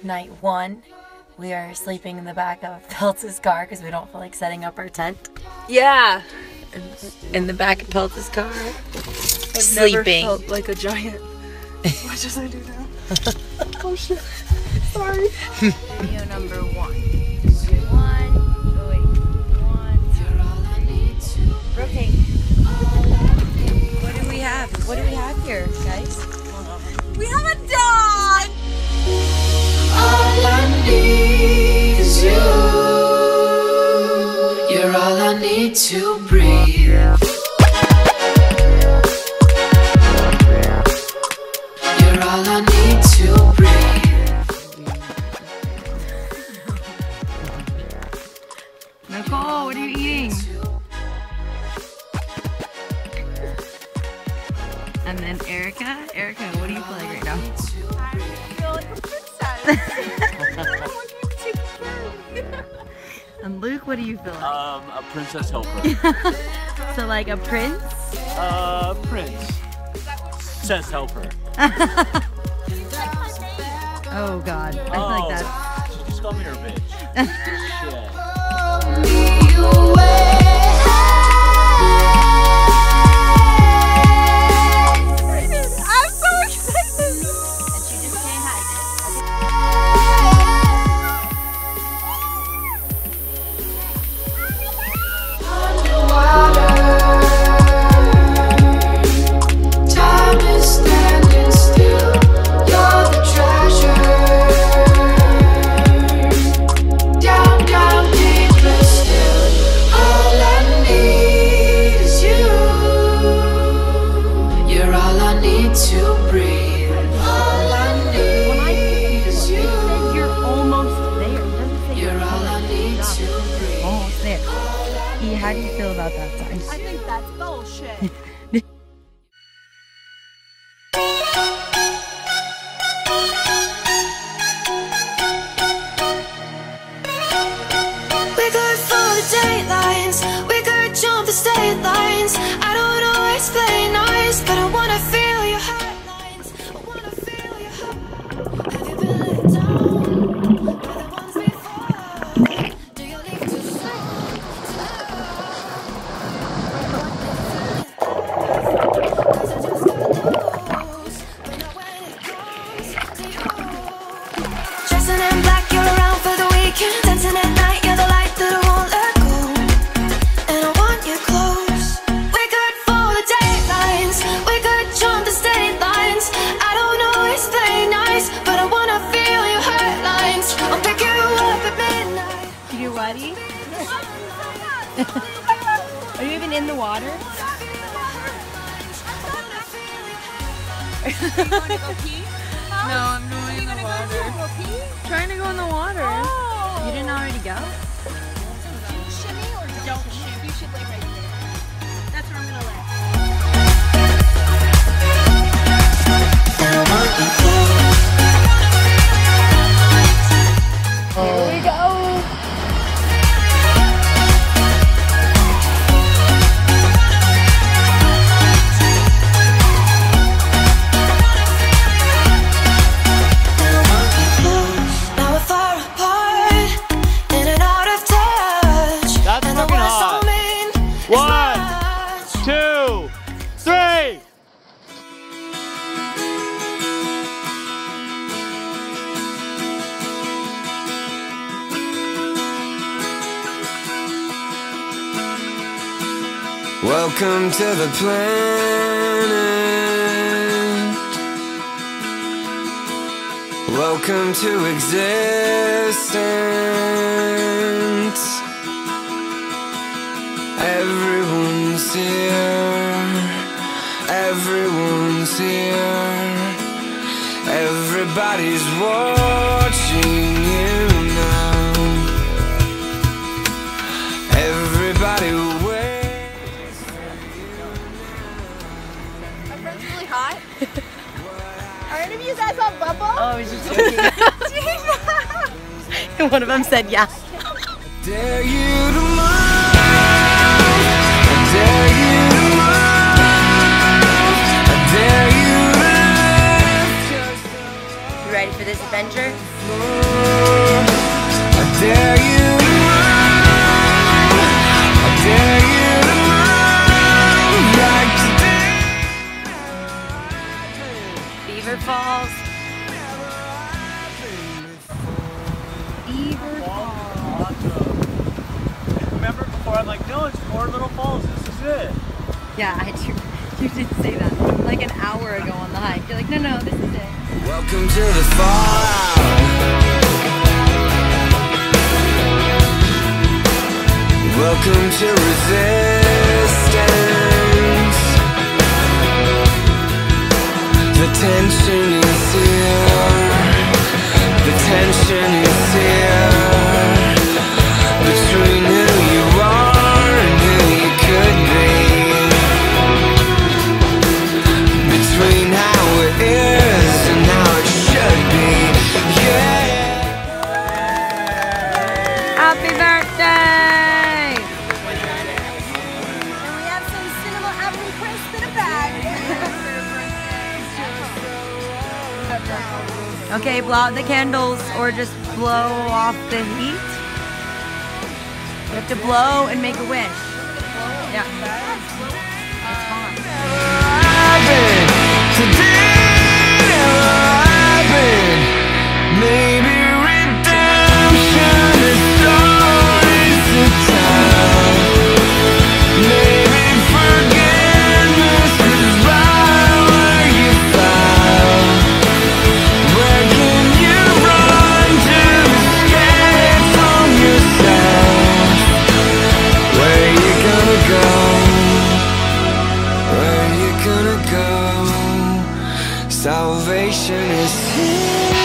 night 1. We are sleeping in the back of Peltz's car because we don't feel like setting up our tent. Yeah. In the back of Peltz's car. I've Sleeping. never felt like a giant as much as I do now. Oh shit. Sorry. Video number 1. Rotate. What do we have? What do we have here, guys? We have a dog! All I need is you. You're all I need to breathe. You're all I need to breathe. Nicole, what are you eating? And then Erica, what do you feel like right now? I feel like a princess. And Luke, what do you feel like? A princess helper. So like a prince? Prince. Says helper. Oh God, I feel like that's... She just called me her bitch. Shit. How do you feel about that sign? I think that's bullshit. We could follow the date lines, we could jump the state lines. I don't always play nice, but I wanna feel your headlines. I wanna feel your heart. Have you been let down by the ones before? Do you leave too soon? Cause I just got loose. We know when it comes to you. Dressing in black, you're around for the weekend. Dancing at night, you're the light that I won't let go. And I want you close. We could follow the date lines, we could jump the state lines. I don't always play nice, but I wanna feel your headlines. I'll pick you up at midnight. You ready? Are you even in the water? You wanna go pee? No, I'm going in the water. Trying to go in the water. Oh. You didn't already go? Do you shimmy or don't shimmy? You should lay right there. That's where I'm gonna lay. And I want you close. Here we go. Welcome to the planet. Welcome to existence. Everyone's here. Everyone's here. Everybody's watching you now. Everybody waits. My friend's really hot. Are any of you guys on Bumble? Oh, I was just joking. One of them said yeah. Dare you to move. I dare you to move. I dare you to lift yourself. You ready for this adventure? Yeah, I do. You did say that like an hour ago on the hike. You're like, no, no, this is it. Welcome to the fallout. Welcome to resistance. The tension is here. The tension is here. Between who you are and who you could be. Between how it is and how it should be. Yeah. Happy birthday! And we have some cinema apple crisp in a bag. Okay, blow out the candles or just blow off the heat. You have to blow and make a wish. Yeah. It's fun. Maybe redemption is always the time. Maybe forgiveness is right where you found. Where can you run to escape from yourself? Where you gonna go? Where you gonna go? Salvation is here.